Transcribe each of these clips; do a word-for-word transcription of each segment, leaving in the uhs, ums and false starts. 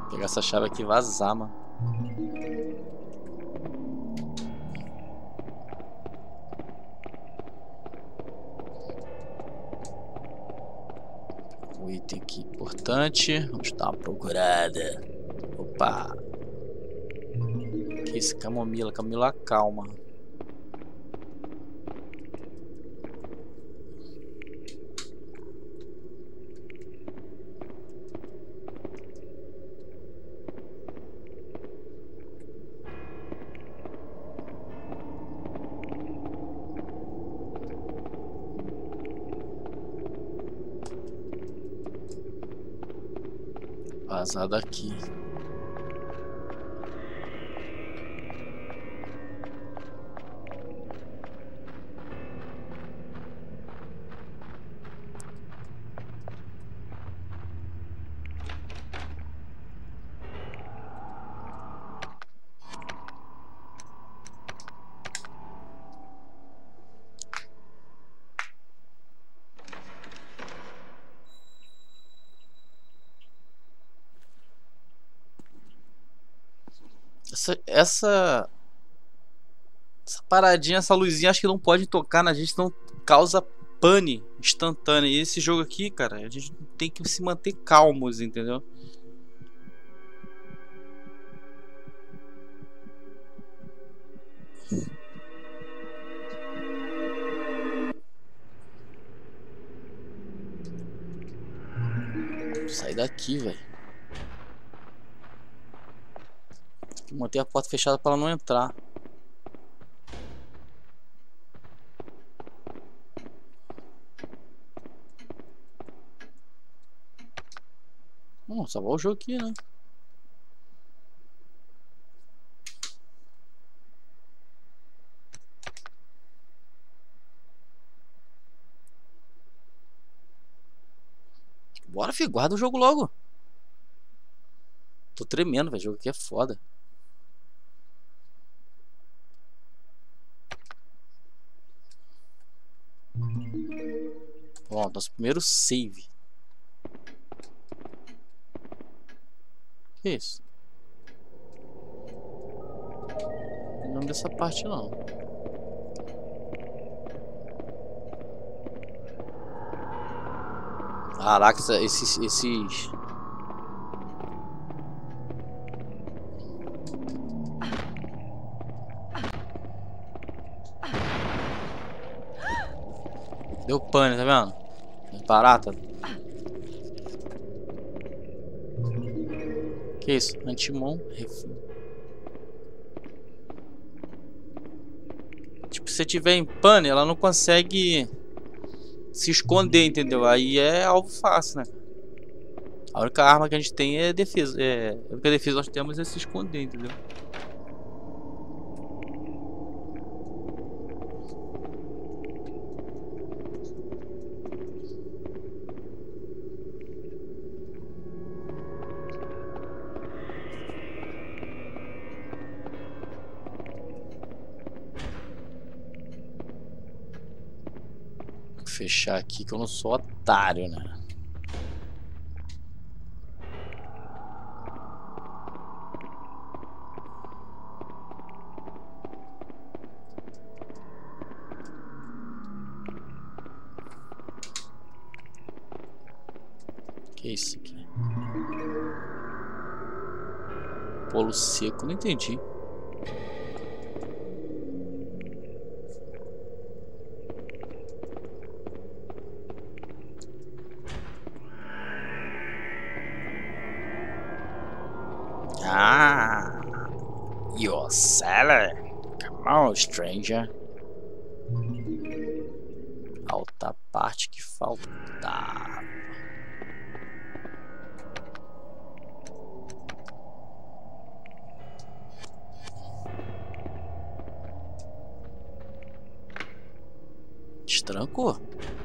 Pegar essa chave aqui e vazar, mano. O item aqui importante. Vamos dar uma procurada. Opa. Que isso? Camomila. Camomila calma. Vazar daqui. Essa, essa, essa paradinha, essa luzinha, acho que não pode tocar na gente, não causa pane instantânea. E esse jogo aqui, cara, a gente tem que se manter calmos, entendeu? Sai daqui, velho. Manter a porta fechada para ela não entrar. Hum, salvar o jogo aqui, né? Bora, filho, guarda o jogo logo. Tô tremendo, velho. O jogo aqui é foda. Ó, nosso primeiro save. Que isso? Não lembro dessa parte não. Caraca, esses, esses... Deu pane, tá vendo? Barata. Que isso? Antimon refil. Tipo, se tiver em pane, ela não consegue se esconder, entendeu? Aí é alvo fácil, né? A única arma que a gente tem é defesa. É, a única defesa que nós temos é se esconder, entendeu? Fechar aqui que eu não sou otário, né? Que é isso aqui? Polo seco, não entendi. Ah, your cellar. Come on, stranger. Alta parte que faltava. Destrancou.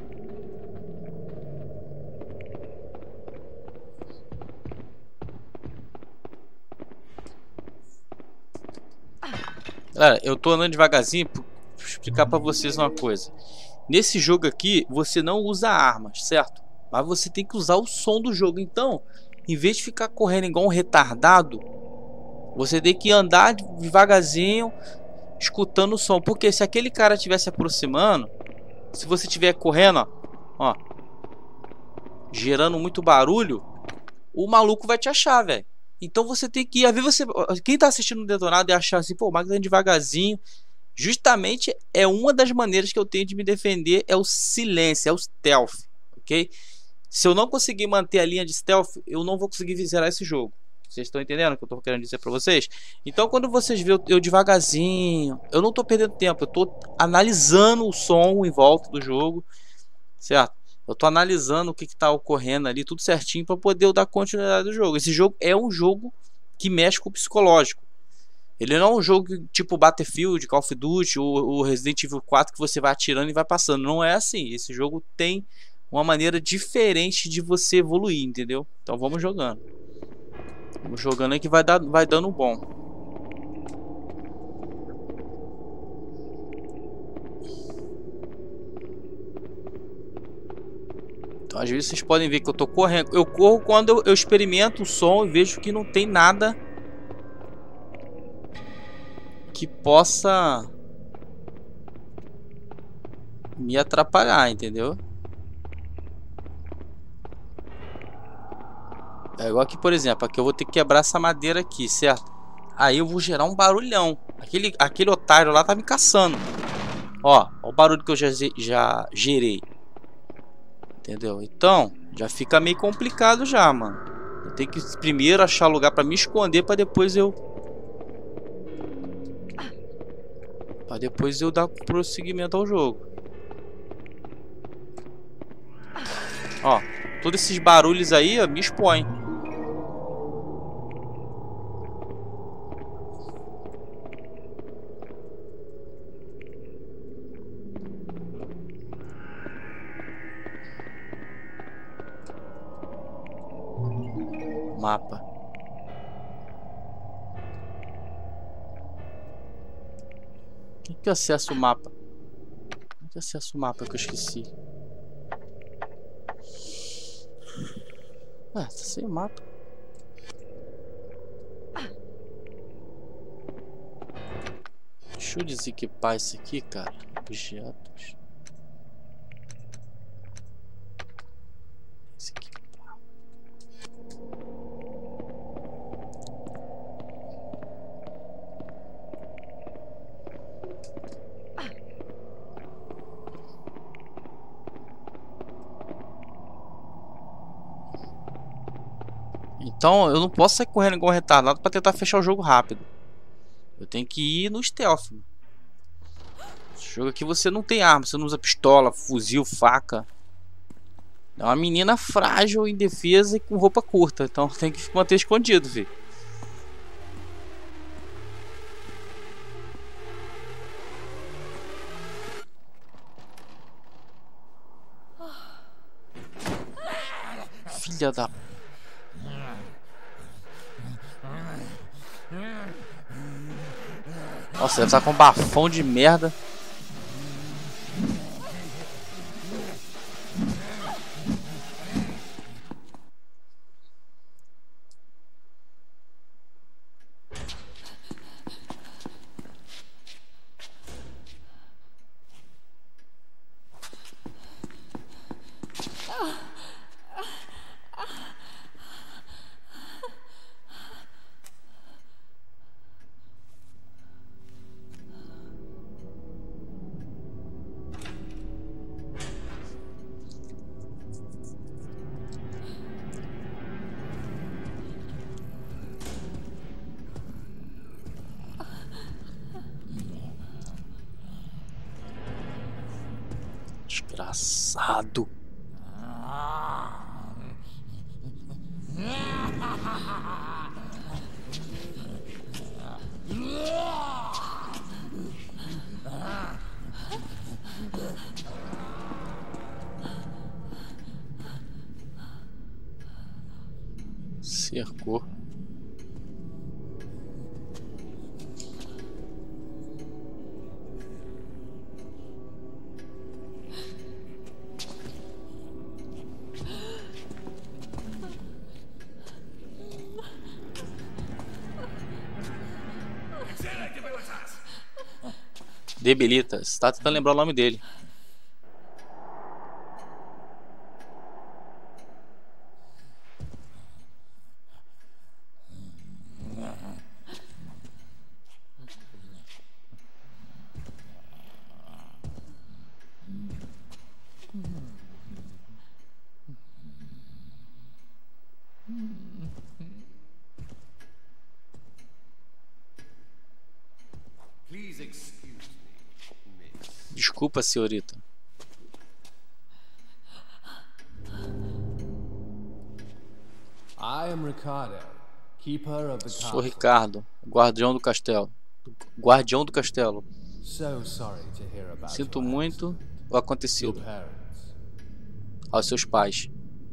Galera, eu tô andando devagarzinho pra explicar pra vocês uma coisa. Nesse jogo aqui, você não usa armas, certo? Mas você tem que usar o som do jogo. Então, em vez de ficar correndo igual um retardado, você tem que andar devagarzinho, escutando o som. Porque se aquele cara estiver se aproximando, se você estiver correndo, ó, ó, gerando muito barulho, o maluco vai te achar, velho. Então você tem que ir. Às vezes você, quem tá assistindo o Detonado e achar assim, pô, o Max tá indo devagarzinho. Justamente é uma das maneiras que eu tenho de me defender, é o silêncio, é o stealth, ok? Se eu não conseguir manter a linha de stealth, eu não vou conseguir zerar esse jogo. Vocês estão entendendo o que eu tô querendo dizer pra vocês? Então quando vocês veem eu devagarzinho, eu não tô perdendo tempo, eu tô analisando o som em volta do jogo, certo? Eu tô analisando o que que tá ocorrendo ali, tudo certinho, para poder eu dar continuidade do jogo. Esse jogo é um jogo que mexe com o psicológico. Ele não é um jogo tipo Battlefield, Call of Duty ou, ou Resident Evil quatro que você vai atirando e vai passando. Não é assim. Esse jogo tem uma maneira diferente de você evoluir, entendeu? Então vamos jogando. Vamos jogando aí que vai, dar, vai dando bom. Então às vezes vocês podem ver que eu tô correndo. Eu corro quando eu, eu experimento o som e vejo que não tem nada que possa me atrapalhar, entendeu? É igual aqui, por exemplo, aqui eu vou ter que quebrar essa madeira aqui, certo? Aí eu vou gerar um barulhão. Aquele, aquele otário lá tá me caçando. Ó, ó o barulho que eu já, já gerei. Entendeu? Então, já fica meio complicado já, mano. Eu tenho que primeiro achar lugar pra me esconder pra depois eu... Pra depois eu dar prosseguimento ao jogo. Ó, todos esses barulhos aí, ó, me expõem. Mapa. Quem que acessa o mapa? Quem que acessa o mapa que eu esqueci? Ah, tá sem o mapa. Deixa eu desequipar isso aqui, cara. Objetos. Desequipar. Então eu não posso sair correndo igual um retardado pra tentar fechar o jogo rápido. Eu tenho que ir no stealth. Esse jogo aqui você não tem arma, você não usa pistola, fuzil, faca. É uma menina frágil, indefesa e com roupa curta. Então tem que manter escondido, filho. Filha da... Nossa, deve estar com um bafão de merda. Desgraçado. Cercou. Debilita. Você tá tentando lembrar o nome dele. Desculpa, senhorita. I am Ricardo, keeper of the Sou castle. Ricardo, guardião do castelo. Guardião do castelo. So sorry to hear about Sinto your muito accident. o acontecido Your parents. aos seus pais.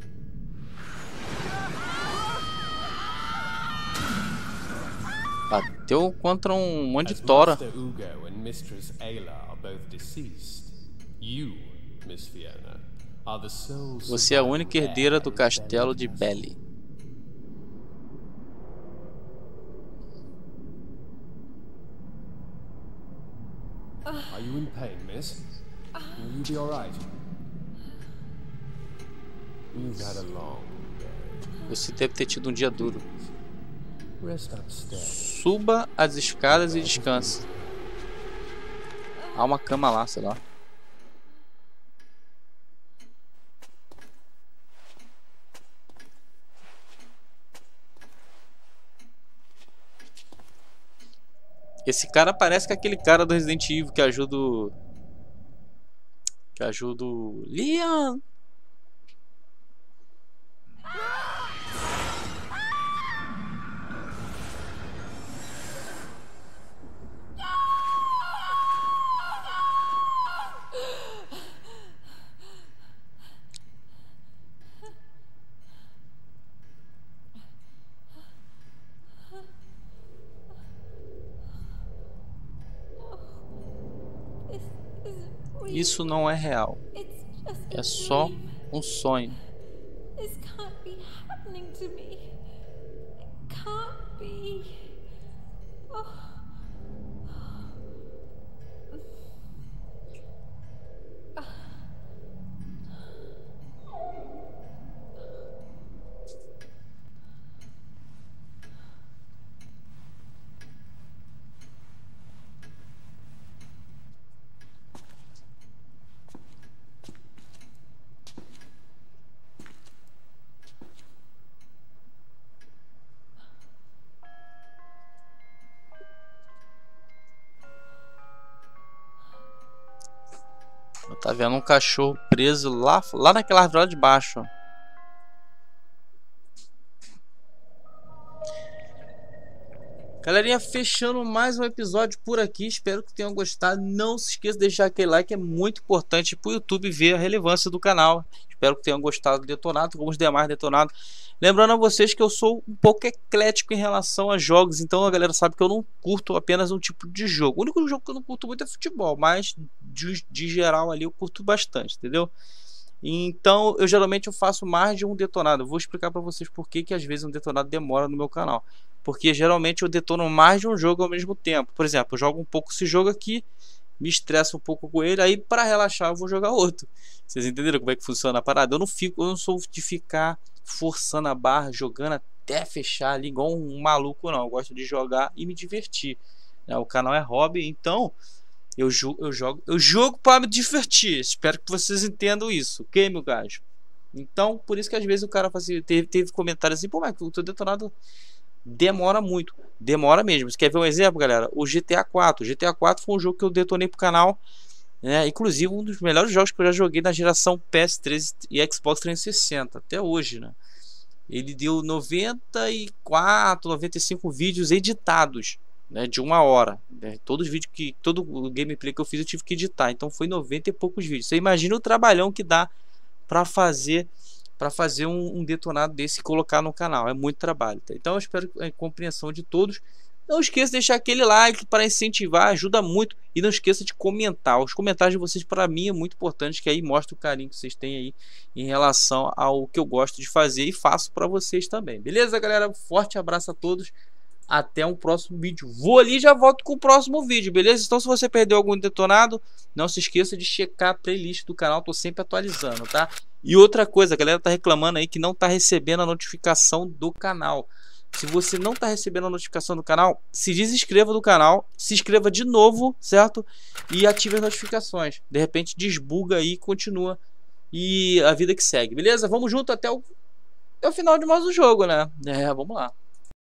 Bateu contra um monte de As tora. Master Ugo and Mistress Ayla are both deceased. You, Miss Fiona, are the sole Você é a única surviving herdeira heir do of castelo de Belly. Belly. Are you in pain, miss? Will you be alright? You've had a long day. Você deve ter tido um dia duro. Rest upstairs. Suba as escadas e descanse. Há uma cama lá, sei lá. Esse cara parece que é aquele cara do Resident Evil que ajuda o... Que ajuda o... Leon! Isso não é real. É só um sonho. This can't be happening to me. It can't be. Oh. Tá vendo um cachorro preso lá, lá naquela árvore lá de baixo. Galerinha, fechando mais um episódio por aqui. Espero que tenham gostado. Não se esqueça de deixar aquele like, é muito importante para o YouTube ver a relevância do canal. Espero que tenham gostado do Detonado, como os demais Detonados. Lembrando a vocês que eu sou um pouco eclético em relação a jogos. Então a galera sabe que eu não curto apenas um tipo de jogo. O único jogo que eu não curto muito é futebol, mas de, de geral ali eu curto bastante, entendeu? Então eu geralmente eu faço mais de um detonado. Eu vou explicar para vocês por que que às vezes um detonado demora no meu canal. Porque geralmente eu detono mais de um jogo ao mesmo tempo. Por exemplo, eu jogo um pouco esse jogo aqui, me estresso um pouco com ele, aí para relaxar eu vou jogar outro. Vocês entenderam como é que funciona a parada? Eu não fico, eu não sou de ficar forçando a barra, jogando até fechar ali igual um maluco, não. Eu gosto de jogar e me divertir, né? O canal é hobby, então eu, jo eu jogo eu jogo para me divertir. Espero que vocês entendam isso, ok, meu gajo? Então, por isso que às vezes o cara assim, teve, teve comentários assim, pô, mas o teu detonado demora muito, demora mesmo. Você quer ver um exemplo, galera? O G T A quatro. O G T A quatro foi um jogo que eu detonei pro canal, né? Inclusive um dos melhores jogos que eu já joguei na geração P S três e Xbox trezentos e sessenta até hoje, né? Ele deu noventa e quatro, noventa e cinco vídeos editados, né, de uma hora, né? Todos os vídeos que todo o gameplay que eu fiz eu tive que editar, então foi noventa e poucos vídeos. Você imagina o trabalhão que dá para fazer para fazer um, um detonado desse e colocar no canal. É muito trabalho, tá? Então eu espero a compreensão de todos. Não esqueça de deixar aquele like para incentivar, ajuda muito. E não esqueça de comentar. Os comentários de vocês para mim é muito importante, que aí mostra o carinho que vocês têm aí em relação ao que eu gosto de fazer e faço para vocês também. Beleza, galera? Forte abraço a todos. até um próximo vídeo. Vou ali e já volto com o próximo vídeo, beleza? Então se você perdeu algum detonado, não se esqueça de checar a playlist do canal, tô sempre atualizando, tá? E outra coisa, a galera tá reclamando aí que não tá recebendo a notificação do canal. Se você não tá recebendo a notificação do canal, se desinscreva do canal, se inscreva de novo, certo? E ative as notificações. De repente desbuga aí e continua. E a vida que segue, beleza? Vamos junto até o, até o final de mais um jogo, né? É, vamos lá.